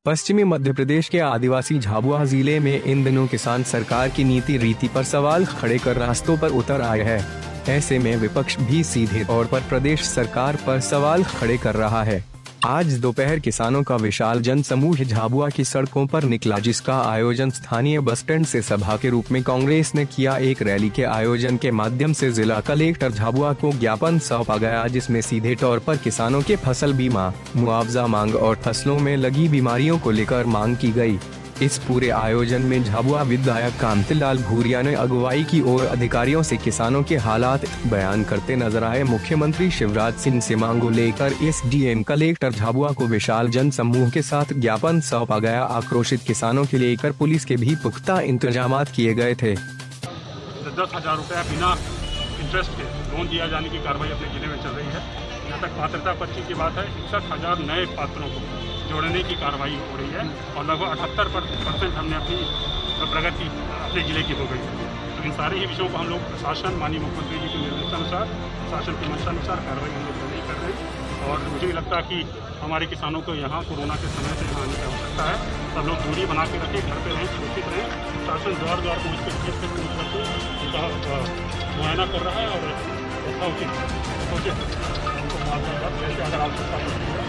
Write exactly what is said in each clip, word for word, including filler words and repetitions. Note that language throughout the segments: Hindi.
पश्चिमी मध्य प्रदेश के आदिवासी झाबुआ जिले में इन दिनों किसान सरकार की नीति रीति पर सवाल खड़े कर रास्तों पर उतर आए हैं। ऐसे में विपक्ष भी सीधे तौर पर प्रदेश सरकार पर सवाल खड़े कर रहा है। आज दोपहर किसानों का विशाल जन समूह झाबुआ की सड़कों पर निकला, जिसका आयोजन स्थानीय बस स्टैंड से सभा के रूप में कांग्रेस ने किया। एक रैली के आयोजन के माध्यम से जिला कलेक्टर झाबुआ को ज्ञापन सौंपा गया, जिसमें सीधे तौर पर किसानों के फसल बीमा, मुआवजा मांग और फसलों में लगी बीमारियों को लेकर मांग की गई। इस पूरे आयोजन में झाबुआ विधायक कांतिलाल भूरिया ने अगुवाई की और अधिकारियों से किसानों के हालात बयान करते नजर आए। मुख्यमंत्री शिवराज सिंह से मांगों लेकर एसडीएम कलेक्टर झाबुआ को विशाल जन समूह के साथ ज्ञापन सौंपा गया। आक्रोशित किसानों के लेकर पुलिस के भी पुख्ता इंतजाम किए गए थे। दस हजार रुपया बिना इंटरेस्ट के लोन दिया जाने की कार्रवाई अपने जिले में चल रही है। यहाँ तक पात्रता पर्ची की बात है, इकसठ हजार नए पात्रों को जोड़ने की कार्रवाई हो रही है और लगभग अठहत्तर परसेंट हमने अपनी प्रगति अपने जिले की हो गई है। तो इन सारे ही विषयों को हम लोग प्रशासन, माननीय मुख्यमंत्री जी के निर्देशानुसार, प्रशासन के मंशानुसार कार्रवाई हम लोग नहीं कर रहे हैं। और मुझे भी लगता है कि हमारे किसानों को यहाँ कोरोना के समय से यहाँ आने की आवश्यकता है। सब लोग दूरी बना के रखें, घर पर रहें, सुरक्षित रहें। प्रशासन द्वार द्वार पहुँच के केस से पूछ करके उनका मुआयना कर रहा है और ऐसा उचित सोचे उनको मुआवजा अगर आवश्यकता पड़ती है।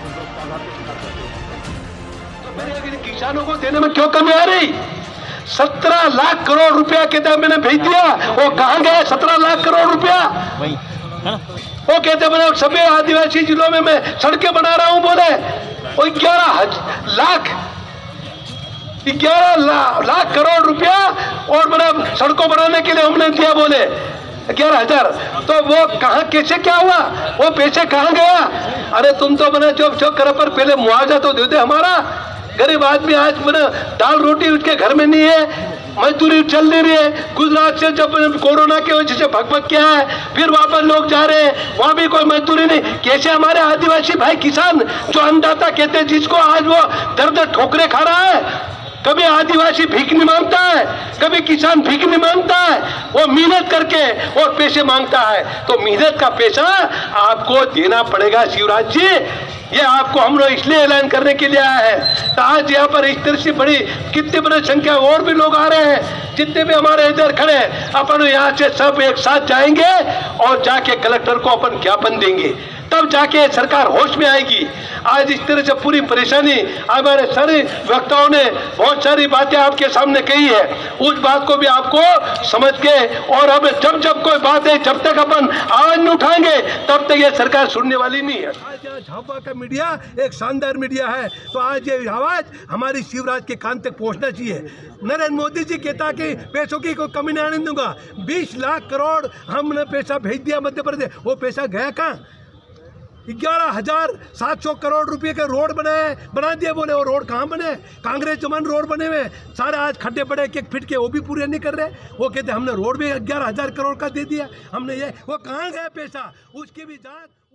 तो किसानों को देने में क्यों कमी आ रही? सत्रह लाख करोड़ रुपया कहते मैंने भेज दिया, वो कहाँ गए सत्रह लाख करोड़ रुपया? वो कहते मैंने सभी आदिवासी जिलों में मैं सड़कें बना रहा हूं, बोले वो ग्यारह लाख ग्यारह ला, लाख करोड़ रुपया और मैंने सड़कों बनाने के लिए हमने दिया, बोले ग्यारह हजार। तो वो कहाँ कैसे क्या हुआ? वो पैसे कहाँ गया? अरे तुम तो मैंने जो जो कर पर पहले मुआवजा तो दे दे। हमारा गरीब आदमी आज मैंने दाल रोटी उसके घर में नहीं है, मजदूरी चल नहीं रही है। गुजरात से जब कोरोना की वजह से भगभग किया है, फिर वापस लोग जा रहे हैं, वहां भी कोई मजदूरी नहीं। कैसे हमारे आदिवासी भाई किसान जो अन्नदाता कहते हैं, जिसको आज वो दर दर ठोकरे खा रहा है, कभी आदिवासी भीख नहीं मांगता है, कभी किसान भीख नहीं मांगता है, वो मेहनत करके और पैसे मांगता है। तो मेहनत का पैसा आपको देना पड़ेगा शिवराज जी। ये आपको हम लोग इसलिए ऐलान करने के लिए आया है। तो आज यहाँ पर इस तरह से बड़ी कितनी बड़ी संख्या और भी लोग आ रहे हैं, जितने भी हमारे इधर खड़े हैं, अपन यहाँ से सब एक साथ जाएंगे और जाके कलेक्टर को अपन ज्ञापन देंगे, तब जाके सरकार होश में आएगी। आज इस तरह से पूरी परेशानी हमारे सारे वक्ताओं ने बहुत सारी बातें आपके सामने कही है, उस बात को भी आपको समझ के और अब जब जब कोई बात है, जब तक अपन आवाज नहीं उठाएंगे तब तक ये सरकार सुनने वाली नहीं है। आज यहाँ झाबुआ का मीडिया एक शानदार मीडिया है, तो आज ये आवाज हमारी शिवराज के कान तक पहुँचना चाहिए। नरेंद्र मोदी जी कहता कि पैसों की कोई कमी नहीं आने दूंगा। बीस लाख करोड़ हमने पैसा भेज दिया मध्य प्रदेश, वो पैसा गया कहाँ? ग्यारह हजार सात सौ करोड़ रुपए के रोड बनाए बना दिए, बोले वो रोड कहाँ बने? कांग्रेस जमान रोड बने हुए सारे, आज खड्डे पड़े एक एक फिट के, वो भी पूरे नहीं कर रहे। वो कहते हमने रोड भी ग्यारह हजार करोड़ का दे दिया हमने, ये वो कहाँ गया पैसा? उसकी भी जांच